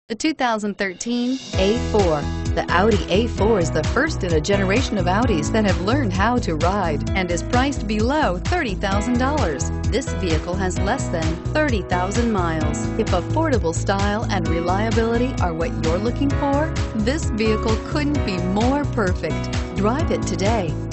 The 2013 A4. The Audi A4 is the first in a generation of Audis that have learned how to ride and is priced below $30,000. This vehicle has less than 30,000 miles. If affordable style and reliability are what you're looking for, this vehicle couldn't be more perfect. Drive it today.